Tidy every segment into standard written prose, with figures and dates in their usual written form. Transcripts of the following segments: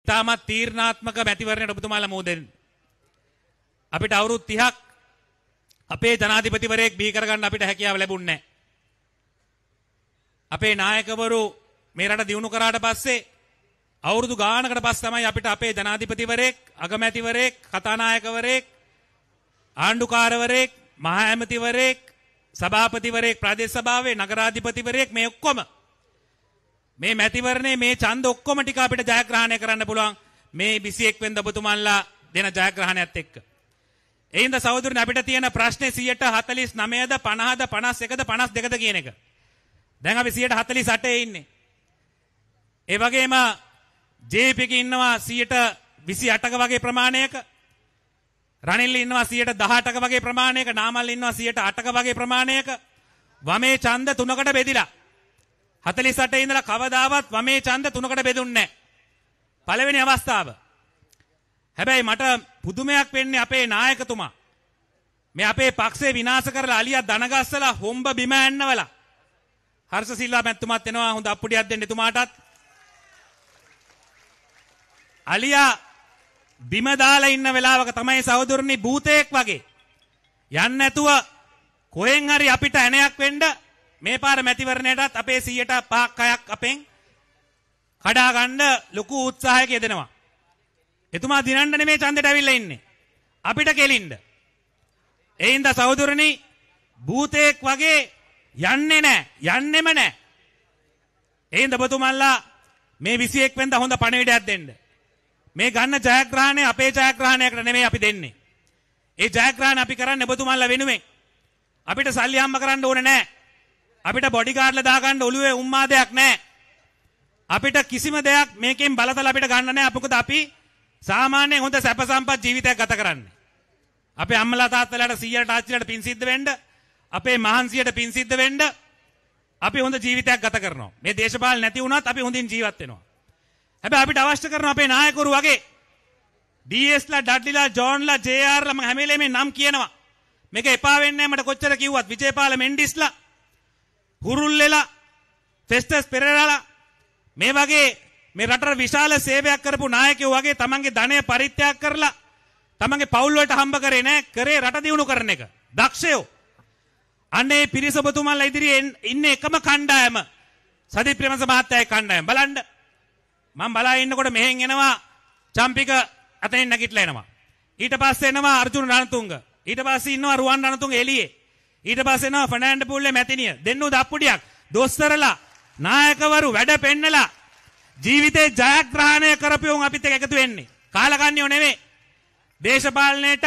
ඉතාමත් තීරණාත්මක මැතිවරණයට ඔබතුමාලා මුහුණ දෙන්න. අපිට අවුරුදු 30ක් අපේ ජනාධිපතිවරයෙක් බිහි කරගන්න අපිට හැකියාව ලැබුණේ නැහැ. අපේ නායකවරු මේ රට දියුණු කරාට පස්සේ අවුරුදු ගානකට පස්සේ තමයි අපිට අපේ ජනාධිපතිවරයෙක්, අගමැතිවරයෙක්, කතානායකවරයෙක්, ආණ්ඩුකාරවරයෙක්, මහා ඇමතිවරයෙක්, සභාපතිවරයෙක්, ප්‍රදේශ සභාවේ නගරාධිපතිවරයෙක් මේ ඔක්කොම මේ මැතිවරණේ මේ ඡන්ද ඔක්කොම ටික අපිට ජයග්‍රහණය කරන්න පුළුවන් මේ 21 වෙනිදා ඔබතුමන්ලා දෙන ජයග්‍රහණයත් එක්ක. එයින්ද සහෝදරනි අපිට තියෙන ප්‍රශ්නේ 49ද 50ද 51ද 52ද කියන එක. දැන් අපි 48 ඉන්නේ. ඒ වගේම JP එකේ ඉන්නවා 28ක වගේ ප්‍රමාණයක. රනිල් ඉන්නවා 18ක වගේ ප්‍රමාණයක. නාමල් ඉන්නවා 8ක වගේ ප්‍රමාණයක. වමේ ඡන්ද 3කට බෙදිලා 48 ඉඳලා කවදාවත් වමේ ඡන්ද 3කට බෙදුන්නේ නැහැ. පළවෙනි අවස්ථාව. හැබැයි මට පුදුමයක් වෙන්නේ අපේ නායකතුමා මේ අපේ පක්ෂේ විනාශ කරලා අලියා දනගස්සලා හොම්බ බිම ඇන්නවලා හර්ෂ සිල්වා මැතිතුමාත් එනවා හොඳ අප්පුඩියක් දෙන්න එතුමාටත්. අලියා බිම දාලා ඉන්න වෙලාවක තමයි සහෝදරනි භූතයෙක් වගේ යන්න නැතුව කොහෙන් හරි අපිට ඇණයක් වෙන්න මේ පාර මැතිවරණයටත් අපේ 100ට 5ක් 6ක් අපෙන් කඩා ගන්න ලොකු උත්සාහයක යෙදෙනවා. එතුමා දිනන්න නෙමේ ඡන්දෙට ඇවිල්ලා ඉන්නේ. අපිට කෙලින්න. එයින්ද සහෝදරනි භූතයෙක් වගේ යන්නේ නැහැ. යන්නෙම නැහැ. එයින්ද ඔබතුමන්ලා මේ 21 වෙනිදා හොඳ පණිවිඩයක් දෙන්න. මේ ගන්න ජයග්‍රහණය අපේ ජයග්‍රහණයකට නෙමෙයි අපි දෙන්නේ. ඒ ජයග්‍රහණ අපි කරන්නේ ඔබතුමන්ලා වෙනුවෙන්. අපිට සල්ලි හම්බ කරන්න ඕනේ නැහැ. අපිට බොඩිගාඩ්ලා දාගන්න ඔළුවේ උම්මාදයක් නැහැ. අපිට කිසිම දෙයක් මේකෙන් බලතල අපිට ගන්න නැහැ. මොකද අපි සාමාන්‍යයෙන් හොඳ සැප සම්පත් ජීවිතයක් ගත කරන්නේ. අපේ අම්මලා තාත්තලාට 100ට ආච්චිලාට පින් සිද්ධ වෙන්න, අපේ මහන්සියට පින් සිද්ධ වෙන්න අපි හොඳ ජීවිතයක් ගත කරනවා. මේ දේශපාලන නැති වුණත් අපි හොඳින් ජීවත් වෙනවා. හැබැයි අපිට අවශ්‍ය කරන අපේ නායකවරු වගේ ඩීඑස්ලා, ඩඩ්ලිලා, ජෝන්ලා, ජේ.ආර්.ලා මම හැම වෙලේම මේ නම් කියනවා. මේක එපා වෙන්නේ නැහැ මට කොච්චර කිව්වත්. විජේපාල මෙන්ඩිස්ලා, හුරුල්ලෙලා, ෆෙස්ටස් පෙරේරාලා මේ වගේ මේ රටට විශාල සේවයක් කරපු නායකයෝ වගේ තමන්ගේ ධනය පරිත්‍යාග කරලා තමන්ගේ පවුල් වලට හම්බ කරේ නැහැ. කරේ රට දියුණු කරන එක. දක්ෂයෝ. අනේ පිරිස ඔබතුමාලා ඉදිරියේ ඉන්නේ එකම කණ්ඩායම. සජිත් ප්‍රේමදාස මහත්තයාගේ කණ්ඩායම. බලන්න. මම බලා ඉන්නකොට මෙහෙන් එනවා චම්පික අතෙන් නැගිටලා එනවා. ඊට පස්සේ එනවා අර්ජුන රණතුංග. ඊට පස්සේ ඉන්නවා රුවන් රණතුංග එළියේ. ඊට පස්සේ එනවා ෆර්නෑන්ඩෝ පුල්ලේ මැතිනිය. දෙන්නු දප්පුඩියක්. දොස්තරලා නායකවරු වැඩ පෙන්නලා ජීවිතේ ජයග්‍රහණය කරපියුන් අපිත් එක්ක එකතු වෙන්නේ. කාලකන්නියෝ නෙමෙයි. දේශපාලනයේට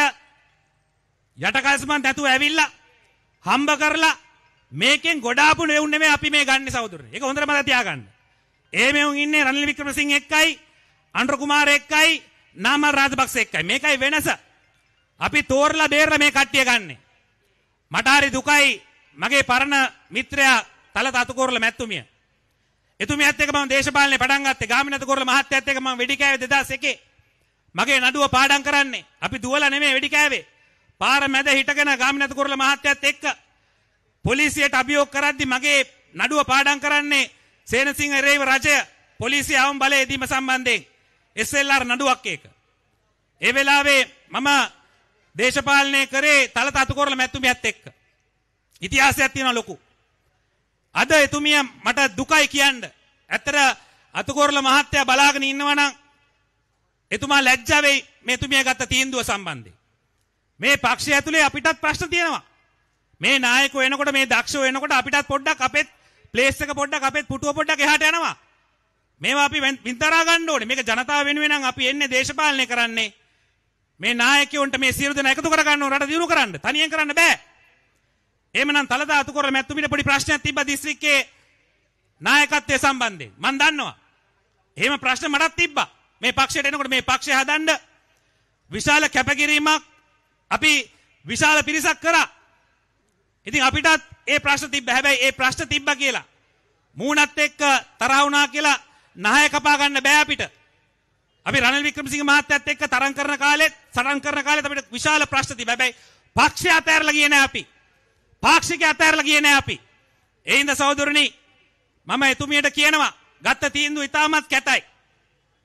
යටකල්සමන් නැතුව ඇවිල්ලා හම්බ කරලා මේකෙන් ගොඩාපු නෙවුන් නෙමෙයි අපි මේ ගන්නේ සහෝදරනේ. ඒක හොඳට මතක තියාගන්න. මෙවුන් ඉන්නේ රනිල් වික්‍රමසිංහ එක්කයි, අනුර කුමාර එක්කයි, නාමල් රාජපක්ෂ එක්කයි. මේකයි වෙනස. අපි තෝරලා බේරලා මේ කට්ටිය ගන්නෙ. මට හරි දුකයි මගේ පරණ මිත්‍රයා තලත අතුකෝරල මැතිතුමිය. එතුමියත් එක්ක මම දේශපාලනේ පටන් ගත්තේ. ගාමිණී අතුකෝරල මහත්තයත් එක්ක මම වෙඩි කෑවේ 2001. මගේ නඩුව පාඩම් කරන්නේ. අපි දුවලා නෙමෙයි වෙඩි කෑවේ. පාර මැද හිටගෙන ගාමිණී අතුකෝරල මහත්තයත් එක්ක පොලිසියට අභියෝග කරද්දි මගේ නඩුව පාඩම් කරන්නේ සේනසිංහ රේව රජය පොලිසිය අවම බලය දීම සම්බන්ධයෙන් SLR නඩුවක් ඒක. ඒ වෙලාවේ මම දේශපාලනය කරේ තලත අතුකෝරල මැතිතුමියත් එක්ක. ඉතිහාසයක් තියෙනවා ලොකු. අද එතුමිය මට දුකයි කියන්න. ඇත්තට අතුකෝරල මහත්තයා බලාගෙන ඉන්නවා නම් එතුමා ලැජ්ජා වෙයි මේ එතුමිය ගත්ත තීන්දුව සම්බන්ධයෙන්. මේ පක්ෂය ඇතුලේ අපිටත් ප්‍රශ්න තියෙනවා. මේ නායකයෝ එනකොට මේ දක්ෂයෝ එනකොට අපිටත් පොඩ්ඩක් අපෙත් ප්ලේස් එක පොඩ්ඩක් අපෙත් පුටුව පොඩ්ඩක් එහාට යනවා. මේවා අපි වින්තරා ගන්න ඕනේ. මේක ජනතාව වෙනුවෙන් නම් අපි එන්නේ දේශපාලනය කරන්නේ. මේ නායකයන්ට මේ සියලු දෙනා එකතු කර ගන්න ඕන රට දියුණු කරන්න. තනියෙන් කරන්න බෑ. එහෙමනම් තලදා අතුකෝරල මැතිතුමිට පොඩි ප්‍රශ්නයක් තිබ්බා දිස්ත්‍රික්කයේ නායකත්වයේ සම්බන්ධයෙන්. මම දන්නවා. එහෙම ප්‍රශ්න මටත් තිබ්බා. මේ පක්ෂයට එනකොට මේ පක්ෂය හදන්න විශාල කැපකිරීමක් අපි විශාල පිරිසක් කරා. ඉතින් අපිටත් ඒ ප්‍රශ්න තිබ්බා. හැබැයි ඒ ප්‍රශ්න තිබ්බා කියලා මූණත් එක්ක තරහ වුණා කියලා නහය කපා ගන්න බෑ අපිට. අපි රනිල් වික්‍රමසිංහ මහත්තයත් එක්ක තරම් කරන කාලෙත් සටන් කරන කාලෙත් අපිට විශාල ප්‍රශ්න තිබ්බා. හැබැයි පක්ෂය අතහැරලා ගියේ නෑ අපි. පාක්ෂිකය අතහැරලා ගියේ නෑ අපි. ඒ හින්දා සහෝදරනි මම එතුමියට කියනවා ගත්ත තීන්දුව ඉතාමත් කැතයි.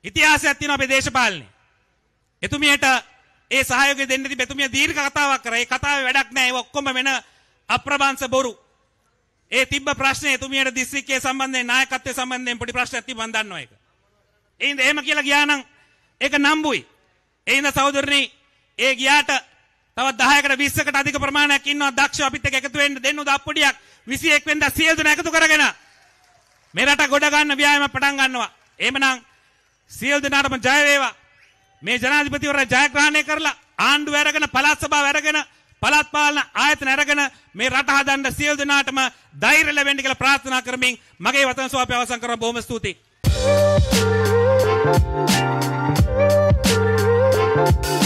ඉතිහාසයක් තියෙනවා අපේ දේශපාලනේ. එතුමියට ඒ සහයෝගය දෙන්න තිබෙ එතුමිය දීර්ඝ කතාවක් කරා. ඒ කතාවේ වැඩක් නැහැ. ඒක ඔක්කොම වෙන අප්‍රබංශ බොරු. ඒ තිබ්බ ප්‍රශ්නේ එතුමියට දිස්ත්‍රික්කයේ සම්බන්ධයෙන් නායකත්වයේ සම්බන්ධයෙන් පොඩි ප්‍රශ්නයක් තිබ්බ මම දන්නවා ඒක. ඒ ඉතින් එහෙම කියලා ගියා නම් ඒක නම්බුයි. ඒ ඉඳ සහෝදරනි ඒ ගියාට තවත් 10කට 20කට අධික ප්‍රමාණයක් ඉන්නවා දක්ෂ අපිත් එක්ක එකතු වෙන්න දෙන්නු දාප්පොඩියක් 21 වෙනිදා සියලු දෙනා එකතු කරගෙන මේ රට ගොඩ ගන්න ව්‍යායාම පටන් ගන්නවා. එහෙමනම් සියලු දෙනාටම ජය වේවා. මේ ජනාධිපතිවරයා ජයග්‍රහණය කරලා ආණ්ඩුව අරගෙන පළාත් සභාව අරගෙන පළාත් පාලන ආයතන අරගෙන මේ රට හදන්න සියලු දෙනාටම ධෛර්ය ලැබෙන්න කියලා ප්‍රාර්ථනා කරමින් මගේ වචන සුවප අවසන් කරනවා. බොහොම ස්තුතියි.